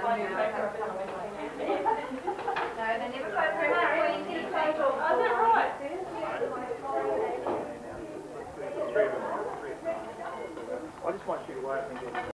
they never quite very much. Well, you see the photo. Oh, is that right? I just want you to wait and get